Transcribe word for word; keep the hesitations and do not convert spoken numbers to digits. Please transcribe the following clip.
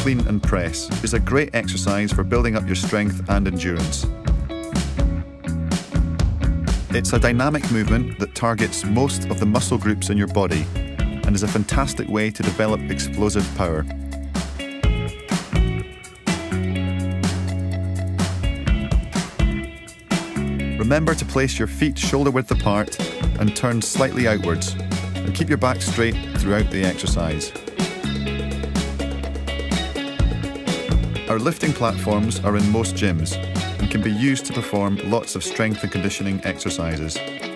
clean and press is a great exercise for building up your strength and endurance. It's a dynamic movement that targets most of the muscle groups in your body and is a fantastic way to develop explosive power. Remember to place your feet shoulder width apart and turn slightly outwards, and keep your back straight throughout the exercise. Our lifting platforms are in most gyms and can be used to perform lots of strength and conditioning exercises.